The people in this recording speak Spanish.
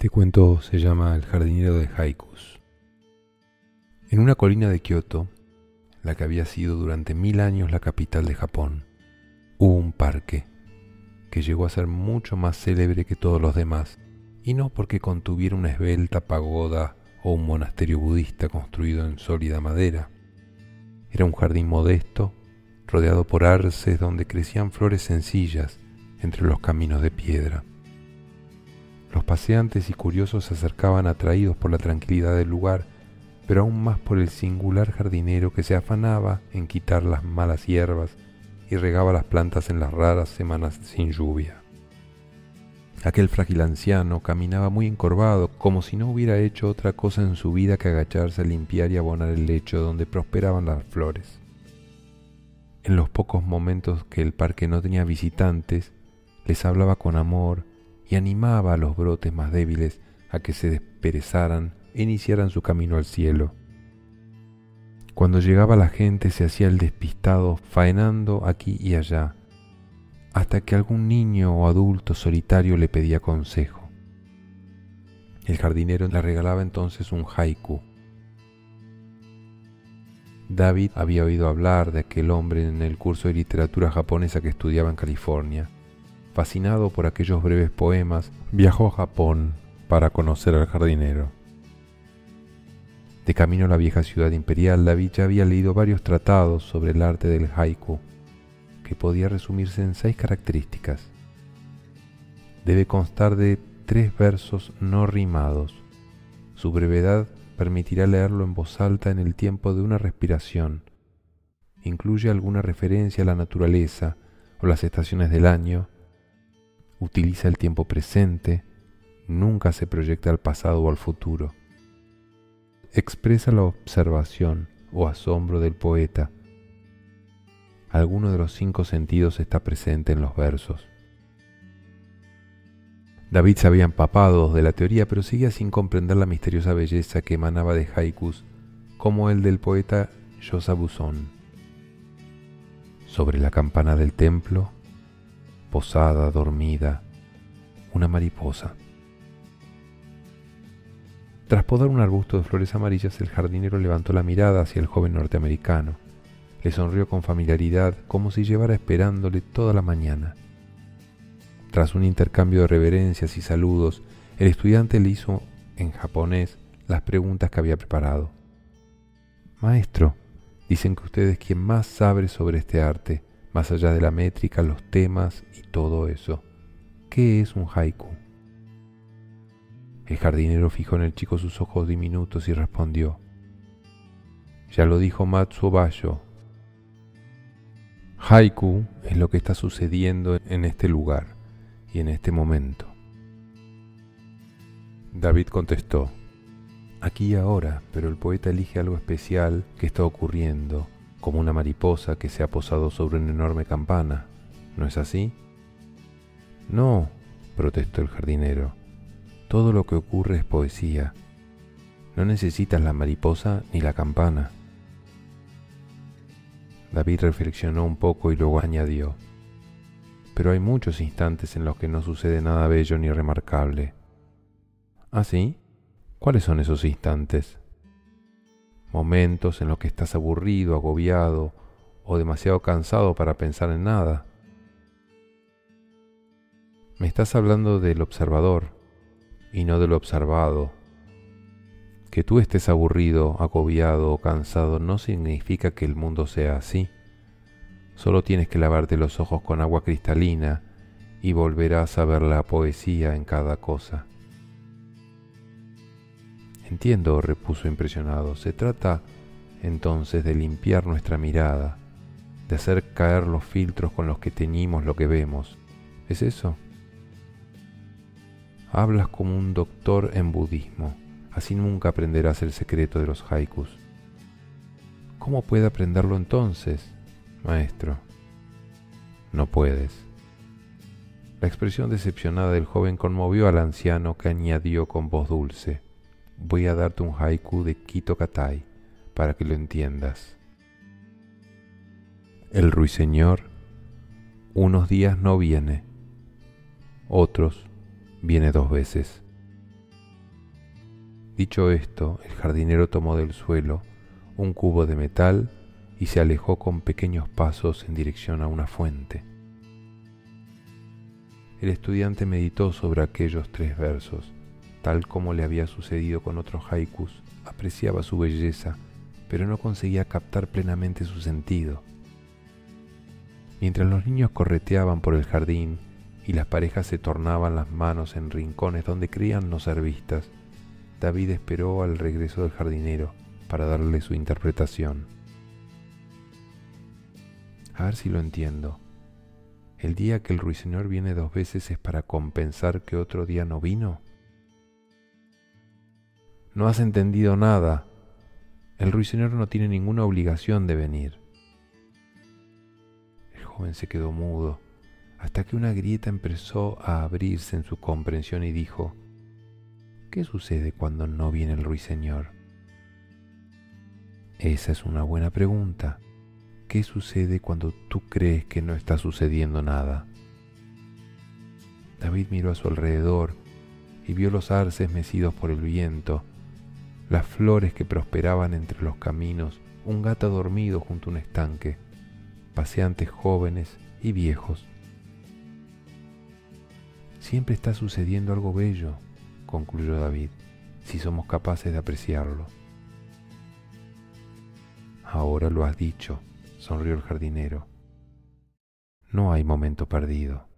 Este cuento se llama El jardinero de haikus. En una colina de Kioto, la que había sido durante 1000 años la capital de Japón, hubo un parque que llegó a ser mucho más célebre que todos los demás, y no porque contuviera una esbelta pagoda o un monasterio budista construido en sólida madera. Era un jardín modesto, rodeado por arces donde crecían flores sencillas entre los caminos de piedra. Los paseantes y curiosos se acercaban atraídos por la tranquilidad del lugar, pero aún más por el singular jardinero que se afanaba en quitar las malas hierbas y regaba las plantas en las raras semanas sin lluvia. Aquel frágil anciano caminaba muy encorvado, como si no hubiera hecho otra cosa en su vida que agacharse a limpiar y abonar el lecho donde prosperaban las flores. En los pocos momentos que el parque no tenía visitantes, les hablaba con amor y animaba a los brotes más débiles a que se desperezaran e iniciaran su camino al cielo. Cuando llegaba la gente se hacía el despistado, faenando aquí y allá, hasta que algún niño o adulto solitario le pedía consejo. El jardinero le regalaba entonces un haiku. David había oído hablar de aquel hombre en el curso de literatura japonesa que estudiaba en California. Fascinado por aquellos breves poemas, viajó a Japón para conocer al jardinero. De camino a la vieja ciudad imperial, David ya había leído varios tratados sobre el arte del haiku, que podía resumirse en 6 características. Debe constar de 3 versos no rimados. Su brevedad permitirá leerlo en voz alta en el tiempo de una respiración. Incluye alguna referencia a la naturaleza o las estaciones del año. Utiliza el tiempo presente, nunca se proyecta al pasado o al futuro. Expresa la observación o asombro del poeta. Alguno de los 5 sentidos está presente en los versos. David se había empapado de la teoría, pero seguía sin comprender la misteriosa belleza que emanaba de haikus, como el del poeta Yosabu Son. Sobre la campana del templo, posada, dormida, una mariposa. Tras podar un arbusto de flores amarillas, el jardinero levantó la mirada hacia el joven norteamericano. Le sonrió con familiaridad, como si llevara esperándole toda la mañana. Tras un intercambio de reverencias y saludos, el estudiante le hizo en japonés las preguntas que había preparado. «Maestro, dicen que usted es quien más sabe sobre este arte, más allá de la métrica, los temas y todo eso. ¿Qué es un haiku?» El jardinero fijó en el chico sus ojos diminutos y respondió: «Ya lo dijo Matsuo Basho. Haiku es lo que está sucediendo en este lugar y en este momento». David contestó: «Aquí y ahora, pero el poeta elige algo especial que está ocurriendo, como una mariposa que se ha posado sobre una enorme campana. ¿No es así?» «No», protestó el jardinero. «Todo lo que ocurre es poesía. No necesitas la mariposa ni la campana». David reflexionó un poco y luego añadió: «Pero hay muchos instantes en los que no sucede nada bello ni remarcable». «¿Ah, sí? ¿Cuáles son esos instantes?» «Momentos en los que estás aburrido, agobiado o demasiado cansado para pensar en nada». «Me estás hablando del observador y no del observado. Que tú estés aburrido, agobiado o cansado no significa que el mundo sea así. Solo tienes que lavarte los ojos con agua cristalina y volverás a ver la poesía en cada cosa». «Entiendo», repuso impresionado. «Se trata entonces de limpiar nuestra mirada, de hacer caer los filtros con los que teñimos lo que vemos. ¿Es eso?» «Hablas como un doctor en budismo. Así nunca aprenderás el secreto de los haikus». «¿Cómo puedo aprenderlo entonces, maestro?» «No puedes». La expresión decepcionada del joven conmovió al anciano, que añadió con voz dulce: «Voy a darte un haiku de Kito Katai para que lo entiendas. El ruiseñor unos días no viene, otros viene 2 veces. Dicho esto, el jardinero tomó del suelo un cubo de metal y se alejó con pequeños pasos en dirección a una fuente. El estudiante meditó sobre aquellos 3 versos. Tal como le había sucedido con otros haikus, apreciaba su belleza, pero no conseguía captar plenamente su sentido. Mientras los niños correteaban por el jardín y las parejas se tornaban las manos en rincones donde creían no ser vistas, David esperó al regreso del jardinero para darle su interpretación. A ver si lo entiendo. ¿El día que el ruiseñor viene 2 veces es para compensar que otro día no vino? No has entendido nada. El ruiseñor no tiene ninguna obligación de venir. El joven se quedó mudo, hasta que una grieta empezó a abrirse en su comprensión y dijo: ¿qué sucede cuando no viene el ruiseñor? Esa es una buena pregunta. ¿Qué sucede cuando tú crees que no está sucediendo nada? David miró a su alrededor y vio los arces mecidos por el viento, las flores que prosperaban entre los caminos, un gato dormido junto a un estanque, paseantes jóvenes y viejos. Siempre está sucediendo algo bello, concluyó David, si somos capaces de apreciarlo. Ahora lo has dicho, sonrió el jardinero. No hay momento perdido.